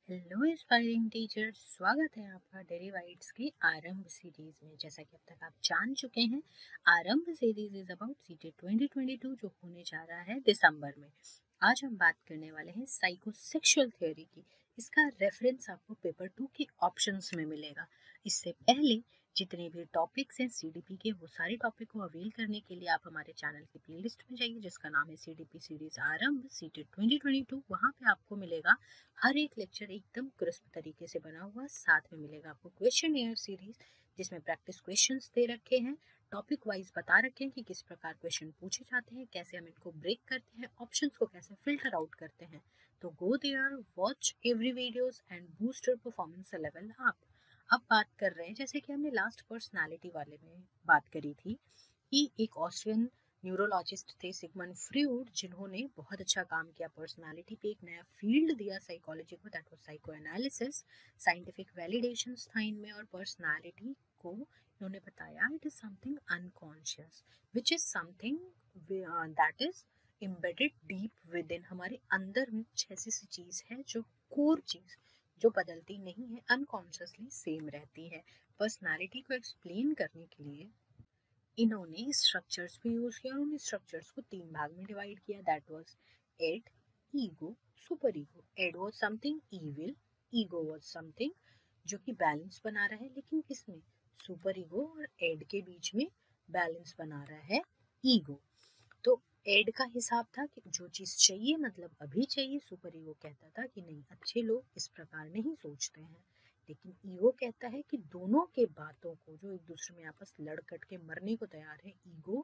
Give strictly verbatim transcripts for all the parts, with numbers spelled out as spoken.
Hello inspiring teacher, स्वागत है आपका डेरिवाइड्स की आरंभ सीरीज में। जैसा कि अब तक आप जान चुके हैं, Aarambh series is about CTET twenty twenty two जो होने जा रहा है दिसंबर में। आज हम बात करने वाले हैं साइकोसेक्सुअल थ्योरी की। इसका रेफरेंस आपको पेपर टू के ऑप्शंस में मिलेगा। इससे पहले जितने भी टॉपिक्स हैं सीडीपी के, वो सारे टॉपिक को अवेल करने के लिए आप हमारे चैनल की प्लेलिस्ट में जाइए जिसका नाम है CDP series Aarambh CTET twenty twenty two. वहाँ पे आपको मिलेगा हर एक लेक्चर एकदम क्रिस्प तरीके से बना हुआ। साथ में मिलेगा आपको क्वेश्चन एयर सीरीज जिसमें प्रैक्टिस क्वेश्चंस दे रखे हैं, टॉपिक वाइज बता रखे हैं कि किस प्रकार क्वेश्चन पूछे जाते हैं, कैसे हम इनको ब्रेक करते हैं, ऑप्शंस को कैसे फिल्टर आउट करते हैं। तो go there, watch every videos and boost your performance level up. अब बात कर रहे हैं, जैसे कि हमने लास्ट पर्सनालिटी वाले में बात करी थी कि एक ऑस्ट्रियन न्यूरोलॉजिस्ट थे सिगमंड फ्रूड, जिन्होंने बहुत अच्छा काम किया पर्सनालिटी पे, एक नया फील्ड दिया साइकोलॉजी को, that was psychoanalysis. Scientific validations था इनमें, और पर्सनालिटी को इन्होंने बताया it is something unconscious which is something that is embedded deep within. हमारे अंदर में कुछ ऐसी सी चीज है जो कोर चीज जो बदलती नहीं है, अनकॉन्शियसली सेम रहती है। पर्सनालिटी को एक्सप्लेन करने के लिए इन्होंने स्ट्रक्चर्स भी यूज किया और उन स्ट्रक्चर्स को तीन भाग में डिवाइड किया, that was id, ego, superego. Id was something evil, ego was something जो कि बैलेंस बना रहा है, लेकिन किसमें, सुपर ईगो और एड के बीच में बैलेंस बना रहा है ईगो। तो एड का हिसाब था कि जो चीज चाहिए मतलब अभी चाहिए, सुपर ईगो कहता था कि नहीं, अच्छे लोग इस प्रकार नहीं सोचते हैं। लेकिन ईगो कहता है कि दोनों के बातों को, जो एक दूसरे में आपस लड़ कट के मरने को तैयार है, ईगो,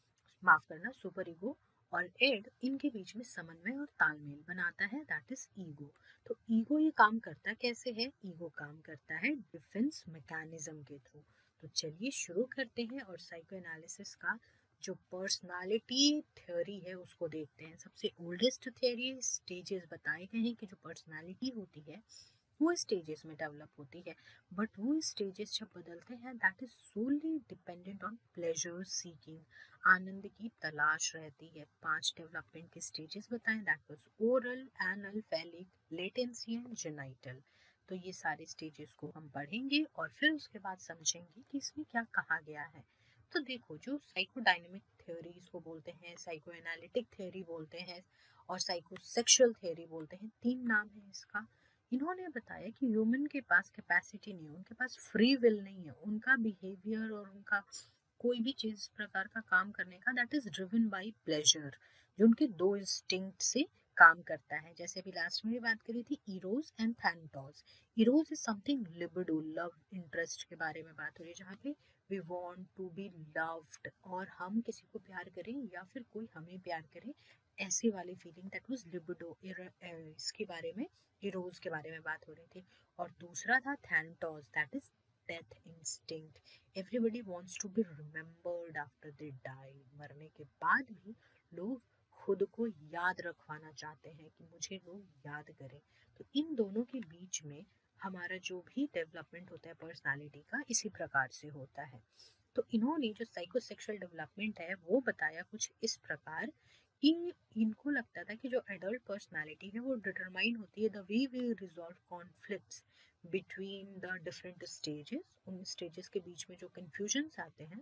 माफ करना, सुपर ईगो और एड, इनके बीच में समन्वय और तालमेल बनाता है, दैट इज ईगो। तो ईगो ये काम करता कैसे है, ईगो काम करता है डिफेंस मैकेनिज्म के थ्रू। तो चलिए शुरू करते हैं और साइको एनालिसिस का जो पर्सनालिटी थ्योरी है उसको देखते हैं। सबसे ओल्डेस्ट थ्योरी स्टेजेस बताए गए हैं कि जो पर्सनालिटी होती है वो स्टेजेस में डेवलप होती है, बट वो स्टेजेस जब बदलते हैं that is solely dependent on pleasure seeking. आनंद की तलाश रहती है। पांच डेवलपमेंट के स्टेजेस बताएं, that was oral, anal, phallic, latency and genital. तो ये सारे स्टेजेस को हम पढ़ेंगे और फिर उसके बाद समझेंगे कि इसमें क्या कहा गया है। तो देखो, जो साइकोडायनेमिक थ्योरीज को बोलते हैं, साइको एनालिटिक थ्योरी बोलते हैं और साइको सेक्सुअल थ्योरी बोलते हैं, तीन नाम है इसका। इन्होंने बताया कि ह्यूमन के पास कैपेसिटी नहीं है, उनके पास फ्री विल नहीं है, उनका बिहेवियर और उनका कोई भी चीज इस प्रकार का काम करने का that is driven by pleasure, जो उनके दो इंस्टिंक्ट से काम करता है। जैसे अभी लास्ट में भी बात करी थी Eros and Thanatos. Eros is something libido, love interest के बारे में बात हो रही है, जहाँ पे we want to be loved, और हम किसी को प्यार करें या फिर कोई हमें प्यार करे, ऐसी वाली फीलिंग, दैट वाज लिबिडो। इसके बारे में, इरोस के बारे में बात हो रही थी। और दूसरा था Thanatos, that is death instinct. Everybody wants to be remembered after they die. मरने के बाद भी लोग खुद को याद रखवाना चाहते हैं कि मुझे लोग याद करें। तो इन दोनों के बीच में हमारा जो भी डेवलपमेंट होता है पर्सनालिटी का, इसी प्रकार से होता है। तो इन्होंने जो साइकोसेक्सुअल डेवलपमेंट है वो बताया कुछ इस प्रकार कि इनको लगता था कि जो एडल्ट पर्सनालिटी है वो डिटरमाइन होती है the way we resolve conflicts between the different stages. उन स्टेजेस के बीच में जो कन्फ्यूजन्स आते हैं,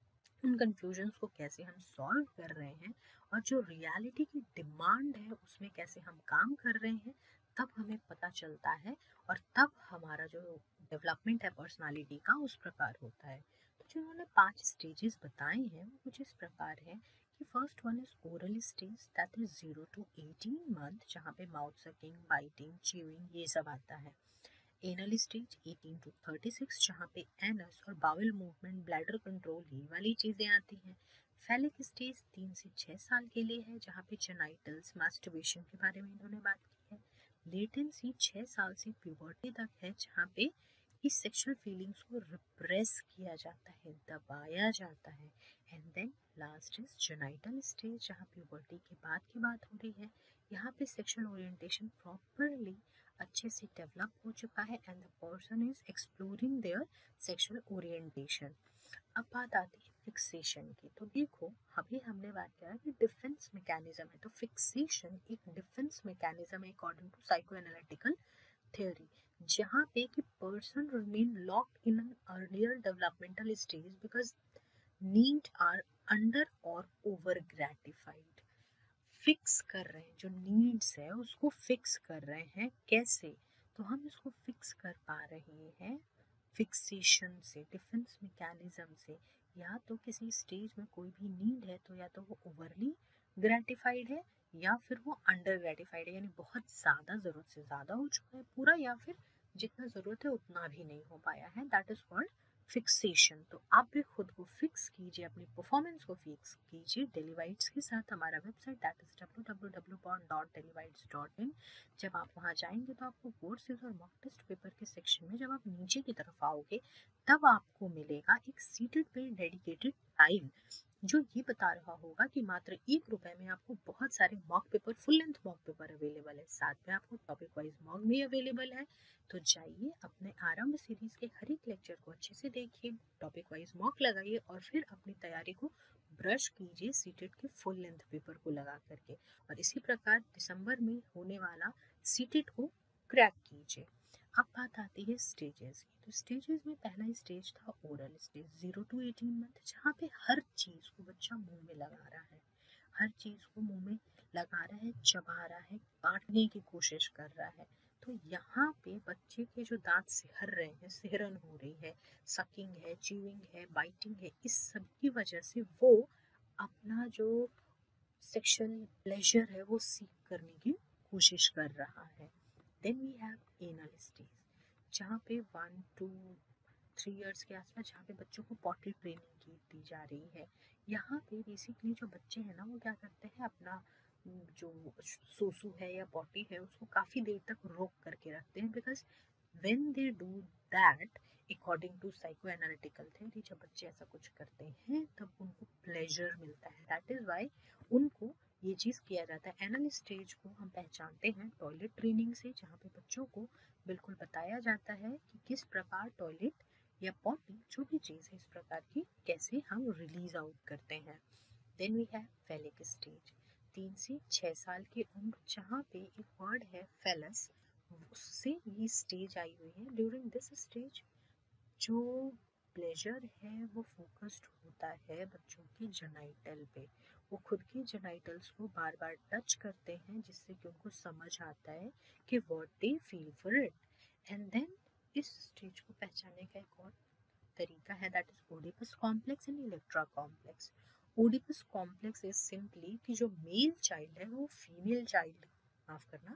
उन कन्फ्यूजन्स को कैसे हम सॉल्व कर रहे हैं, और जो रियलिटी की डिमांड है उसमें कैसे हम काम कर रहे हैं, तब हमें पता चलता है। और तब हमारा जो डेवलपमेंट है पर्सनालिटी का उस प्रकार होता है। तो जो उन्होंने पांच स्टेजेस बताए हैं वो कुछ इस प्रकार है कि first one is oral stage, that is zero to eighteen month, जहाँ पे माउथ सकिंग, बाइटिंग, च्यूइंग ये सब आता है। Anal stage eighteen to thirty six, जहाँ पे एनस और बावल मूवमेंट, ब्लैडर कंट्रोल, ये वाली चीजें आती हैं। फेलिक स्टेज तीन से छह साल के लिए है, जहाँ पे जेनाइटल्स, मास्टरबेशन के बारे में इन्होंने बात की है। लेटेंसी छह साल से प्यूबर्टी तक है, जहाँ पे इस सेक्सुअल फीलिंग्स को रिप्रेस किया जाता है, दबाया जाता है। And then last is genital stage, जहाँ प्यूबर्टी के बाद की बात हो रही है। यहाँ पे सेक्सुअल ओरिएंटेशन प्रॉपरली अच्छे से डेवलप हो चुका है and the person is exploring their sexual orientation. अब बात आती है फिक्सेशन की। तो देखो, अभी हमने बात किया कि डिफेंस मैकेनिज्म है, तो फिक्सेशन एक डिफेंस मैकेनिज्म है according to psycho analytical theory, जहाँ पे कि person remain locked in an earlier developmental stage because need are under or over gratified. Fix कर रहे हैं, जो नीड्स है उसको फिक्स कर रहे हैं। कैसे? तो हम इसको फिक्स कर पा रहे हैं फिक्सेशन से, डिफेंस मैकेनिज्म से। या तो किसी स्टेज में कोई भी नीड है तो या तो वो ओवरली ग्रेटिफाइड है या फिर वो अंडर ग्रेटिफाइड है, यानी बहुत ज़्यादा ज़रूरत से ज़्यादा हो चुका है पूरा, या फिर जितना ज़रूरत है उतना भी नहीं हो पाया है। That is called fixation. तो आप भी खुद को फिक्स कीजिए, अपनी परफॉर्मेंस को फिक्स कीजिए डेलीवाइट्स के साथ। हमारा website that is W W W dot डेलीवाइट्स डॉट इन। जब आप वहाँ जाएंगे तो आपको कोर्सेज और मॉक टेस्ट पेपर के सेक्शन में जब आप नीचे की तरफ आओगे तब आपको मिलेगा एक सीटेड पे डेडिकेटेड टाइम जो ये बता रहा होगा कि मात्र एक रुपए में आपको बहुत सारे mock paper, full length mock paper available है, साथ में आपको टॉपिक वाइज मॉक भी अवेलेबल है। तो जाइए अपने आरंभ सीरीज के हर एक लेक्चर को अच्छे से देखिए, टॉपिक वाइज मॉक लगाइए और फिर अपनी तैयारी को ब्रश कीजिए सीटेट के फुल लेंथ पेपर को लगा करके, और इसी प्रकार दिसंबर में होने वाला सीटेट को क्रैक कीजिए। अब बात आती है स्टेजेस की। तो स्टेजेस में पहला स्टेज था oral stage, zero to eighteen month, जहाँ पे हर चीज़ को बच्चा मुंह में लगा रहा है, हर चीज़ को मुंह में लगा रहा है, चबा रहा है, काटने की कोशिश कर रहा है। तो यहाँ पे बच्चे के जो दांत सिहर रहे हैं, सिहरन हो रही है, सकिंग है, च्यूइंग है, बाइटिंग है, इस सब की वजह से वो अपना जो सेक्शुअल प्लेजर है वो सीख करने की कोशिश कर रहा है। Then we have anal stage, जहाँ पे वन टू थ्री इयर्स के आसपास, जहाँ पे बच्चों को पॉटी ट्रेनिंग की दी जा रही है। यहाँ पे बेसिकली जो बच्चे हैं ना वो क्या करते हैं, अपना जो सोसू है या पॉटी है उसको काफ़ी देर तक रोक करके रखते हैं, because when they do that according to psycho analytical theory, जब बच्चे ऐसा कुछ करते हैं तब उनको प्लेजर मिलता है। दैट इज़ वाई उनको ये चीज़ किया जाता है। एनल स्टेज को हम पहचानते हैं टॉयलेट ट्रेनिंग से, जहाँ पे बच्चों को बिल्कुल बताया जाता है कि किस प्रकार टॉयलेट या पॉटी, जो भी चीज़ है इस प्रकार की, कैसे हम रिलीज आउट करते हैं। Then we have phallic stage, तीन से छः साल की उम्र, जहाँ पे एक वर्ड है फेलस, उससे ये स्टेज आई हुई है। ड्यूरिंग दिस स्टेज जो प्लेजर है वो फोकस्ड होता है बच्चों की जेनाइटल पे। वो खुद के जेनाइटल्स को बार बार टच करते हैं जिससे कि उनको समझ आता है कि what they feel for it. And then इस स्टेज को पहचानने का एक और तरीका है, that is Oedipus complex and Electra complex. Oedipus complex is simply कि जो मेल चाइल्ड है वो फीमेल चाइल्ड, माफ करना,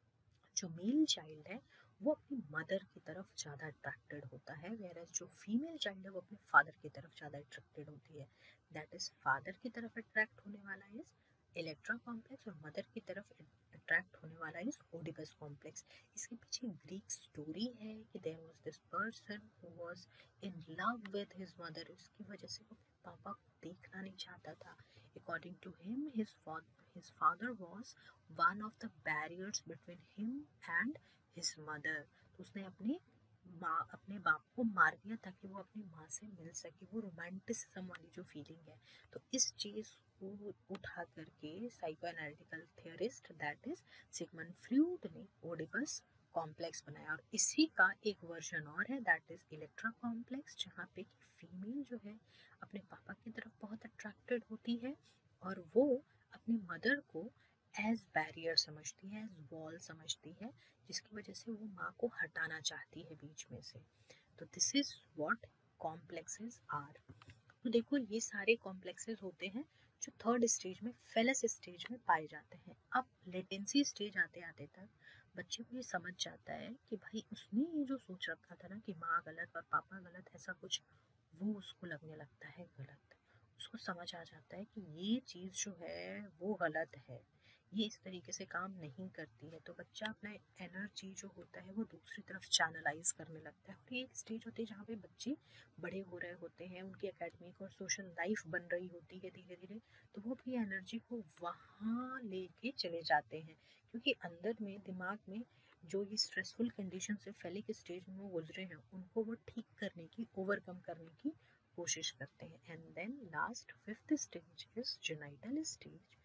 जो मेल चाइल्ड है वो अपनी मदर की तरफ ज़्यादा अट्रैक्टेड होता है, वेयरएज जो फीमेल चाइल्ड है वो अपने फादर की तरफ ज़्यादा अट्रैक्टेड होती है। दैट इज फादर की तरफ अट्रैक्ट होने वाला इज इलेक्ट्रा कॉम्प्लेक्स और मदर की तरफ अट्रैक्ट होने वाला इज ओडिपस कॉम्प्लेक्स। इसके पीछे ग्रीक स्टोरी है कि there was this person who was in love with his mother, उसकी वजह से वो अपने पापा को देखना नहीं चाहता था। According to him his his father was one of the barriers between him and his mother। तो उसने अपने माँ अपने बाप को मार दिया ताकि वो अपनी माँ से मिल सके, वो रोमांटिसिज्म वाली जो फीलिंग है। तो इस चीज़ को उठा करके psycho analytical theorist that is Sigmund Freud ने ओडिपस कॉम्प्लेक्स बनाया, और इसी का एक वर्जन और है दैट इज इलेक्ट्रा कॉम्प्लेक्स, जहाँ पे कि फीमेल जो है अपने पापा की तरफ बहुत अट्रैक्टेड होती है और वो अपनी मदर को एज बैरियर समझती है, एज वॉल समझती है, जिसकी वजह से वो माँ को हटाना चाहती है बीच में से। तो this is what complexes are. तो देखो ये सारे कॉम्प्लेक्सेस होते हैं जो थर्ड स्टेज में, फेलस स्टेज में पाए जाते हैं। अब लेटेंसी स्टेज आते आते तक बच्चे को ये समझ जाता है कि भाई उसने ये जो सोच रखा था ना कि माँ गलत और पापा गलत, ऐसा कुछ, वो उसको लगने लगता है गलत। उसको समझ आ जाता है कि ये चीज़ जो है वो गलत है, ये इस तरीके से काम नहीं करती है। तो बच्चा अपना एनर्जी जो होता है वो दूसरी तरफ चैनलाइज करने लगता है। और ये एक स्टेज होती है जहाँ पे बच्चे बड़े हो रहे होते हैं, उनकी एकेडमिक और सोशल लाइफ बन रही होती है धीरे धीरे, तो वो अपनी एनर्जी को वहाँ लेके चले जाते हैं, क्योंकि अंदर में दिमाग में जो ये स्ट्रेसफुल कंडीशन से फेलिक स्टेज में वो गुजरे हैं उनको वो ठीक करने की, ओवरकम करने की कोशिश करते हैं। And then last fifth stage is genital stage,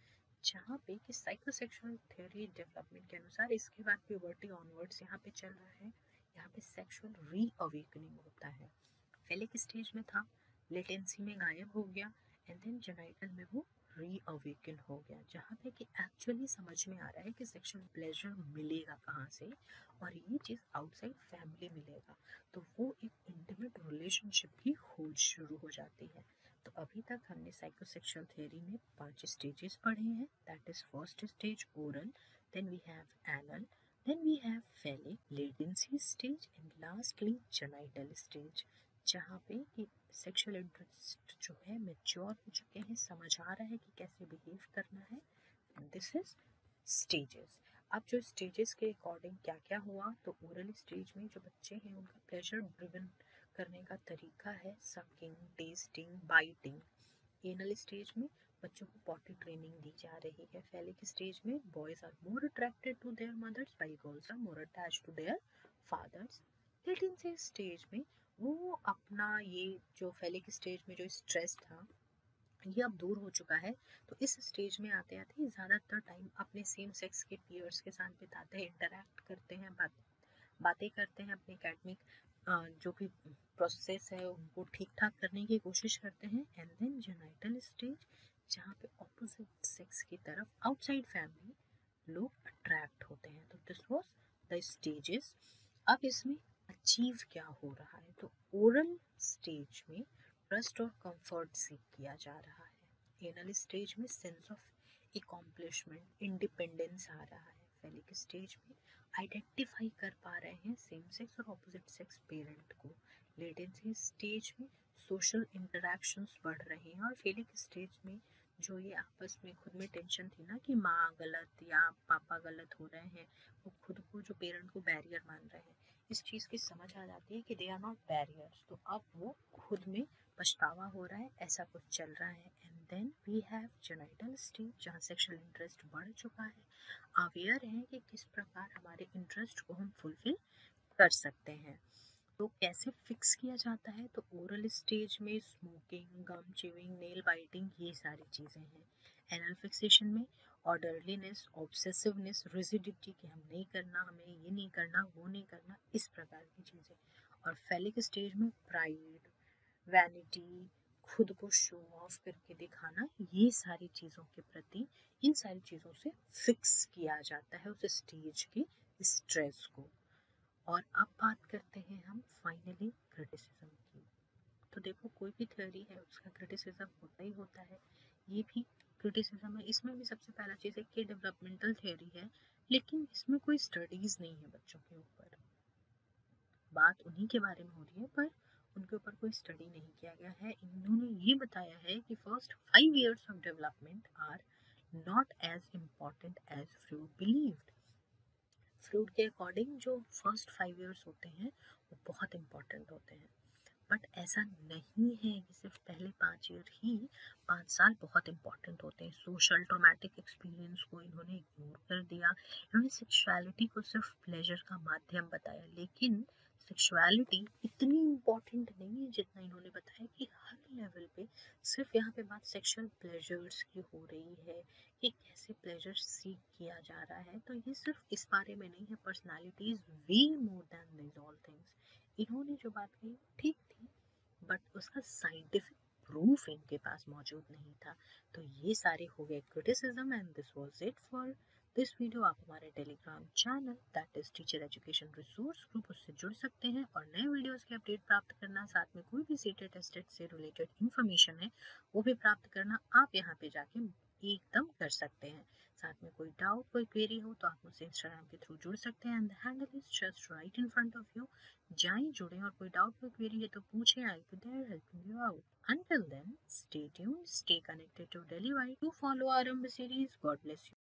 जहाँ पे कि साइकोसेक्सुअल थ्योरी डेवलपमेंट के अनुसार इसके बाद प्यूबर्टी ऑनवर्ड्स यहाँ पे चल रहा है, यहाँ पे सेक्सुअल रीअवेकनिंग होता है। फेलिक स्टेज में था, लेटेंसी में गायब हो गया, एंड देन जेनाइटल में वो रीअवेकन हो गया, जहाँ पे कि एक्चुअली समझ में आ रहा है कि सेक्सुअल प्लेजर मिलेगा कहाँ से, और ये चीज़ आउटसाइड फैमिली मिलेगा। तो वो एक इंटीमेट रिलेशनशिप की खोज शुरू हो जाती है। तो अभी तक हमने साइकोसेक्सुअल थ्योरी में पांच स्टेजेस पढ़े हैं। That is first stage oral, then we have anal, then we have phallic, latency stage, and lastly genital stage, जहाँ पे कि सेक्सुअल इंटरेस्ट जो है मैच्योर हो चुके हैं, समझ आ रहा है कि कैसे बिहेव करना है। This is stages. अब जो स्टेजेस के अकॉर्डिंग क्या क्या हुआ, तो ओरल स्टेज में जो बच्चे हैं उनका प्लेजर ड्रिवन करने का तरीका है sucking, tasting, biting. Anal stage में बच्चों को पॉटी ट्रेनिंग दी जा रही है। फेलिक स्टेज में boys are more attracted to their mothers while girls are more attached to their fathers. Latency stage में वो अपना ये जो फेलिक स्टेज में जो स्ट्रेस था ये अब दूर हो चुका है, तो इस स्टेज में आते आते ज़्यादातर टाइम अपने सेम सेक्स के पीयर्स के साथ बिताते हैं, इंटरेक्ट करते हैं, बात बातें करते हैं, अपने एकेडमिक जो भी प्रोसेस है उनको ठीक ठाक करने की कोशिश करते हैं। एंड देन जेनाइटल स्टेज, जहाँ पे ऑपोजिट सेक्स की तरफ आउटसाइड फैमिली लोग अट्रैक्ट होते हैं। तो दिस वाज द स्टेजेस। अब इसमें अचीव क्या हो रहा है, तो ओरल स्टेज में ट्रस्ट और कंफर्ट सीख किया जा रहा है। एनल स्टेज में सेंस ऑफ एकॉम्प्लिशमेंट, इंडिपेंडेंस आ रहा है। फेलिक स्टेज में आइडेंटिफाई कर पा रहे हैं सेम सेक्स और ऑपोजिट सेक्स पेरेंट को। लेटेंसी स्टेज में सोशल इंटरेक्शंस बढ़ रहे हैं। और फेलिक स्टेज में जो ये आपस में खुद में टेंशन थी ना कि माँ गलत या पापा गलत हो रहे हैं, वो खुद को जो पेरेंट को बैरियर मान रहे हैं, इस चीज़ की समझ आ जाती है कि दे आर नॉट बैरियर्स। तो अब वो खुद में पछतावा हो रहा है, ऐसा कुछ चल रहा है। And then we have genital stage, जहाँ सेक्सुअल इंटरेस्ट बढ़ चुका है, अवेयर है कि किस प्रकार हमारे इंटरेस्ट को हम फुलफिल कर सकते हैं। तो कैसे फिक्स किया जाता है, तो ओरल स्टेज में smoking, gum chewing, nail biting, ये सारी चीज़ें हैं। एनल फिक्सेशन में ऑर्डरलीनेस, ऑब्सेसिवनेस, रिजिडिटी कि हम नहीं करना, हमें ये नहीं करना, वो नहीं करना, इस प्रकार की चीज़ें। और फेलिक स्टेज में प्राइड, वैनिटी, खुद को शो ऑफ करके दिखाना, ये सारी चीज़ों के प्रति, इन सारी चीज़ों से फिक्स किया जाता है उस स्टेज के स्ट्रेस को। और अब बात करते हैं हम फाइनली क्रिटिसिज्म की। तो देखो, कोई भी थ्योरी है उसका क्रिटिसिज्म होता ही होता है, ये भी क्रिटिसिज्म है। इसमें भी सबसे पहला चीज़ है कि डेवलपमेंटल थ्योरी है, लेकिन इसमें कोई स्टडीज़ नहीं है बच्चों के ऊपर। बात उन्हीं के बारे में हो रही है, पर उनके ऊपर कोई स्टडी नहीं किया गया है। इन्होंने ये बताया है कि first five years of development are not as important as Freud believed. Freud के अकॉर्डिंग जो फर्स्ट फाइव इयर्स होते हैं वो बहुत इम्पॉर्टेंट होते हैं, बट ऐसा नहीं है कि सिर्फ पहले पाँच ईयर ही, पाँच साल बहुत इम्पॉर्टेंट होते हैं। सोशल ट्रॉमेटिक एक्सपीरियंस को इन्होंने इग्नोर कर दिया। इन्होंने सेक्सुअलिटी को सिर्फ प्लेजर का माध्यम बताया, लेकिन सेक्सुअलिटी इतनी इम्पॉर्टेंट नहीं है जितना इन्होंने बताया कि हर लेवल पे सिर्फ यहाँ पे बात सेक्सुअल प्लेजर्स की हो रही है कि कैसे प्लेजर सीख किया जा रहा है। तो ये सिर्फ इस बारे में नहीं है, personality is way more than this all things. इन्होंने जो बात कही ठीक थी, बट उसका साइंटिफिक प्रूफ इनके पास मौजूद नहीं था। तो ये सारे हो गए criticism, and this was it for this video. आप हमारे Telegram channel that is teacher education resource group, उससे जुड़ सकते हैं और नए वीडियोस के अपडेट प्राप्त करना, साथ में कोई भी सीटेट टेस्टेड से रिलेटेड इंफॉर्मेशन है वो भी प्राप्त करना, आप यहाँ पे जाके एकदम कर सकते हैं। साथ में कोई डाउट, कोई क्वेरी हो तो आप मुझसे इंस्टाग्राम के थ्रू जुड़ सकते हैं, and the handle is just right in front of you. जाएं, जुड़ें, और कोई डाउट, कोई क्वेरी है तो पूछें, I be there helping you out. Until then, stay tuned, stay connected to Daily Vibe, to follow our series. God bless you.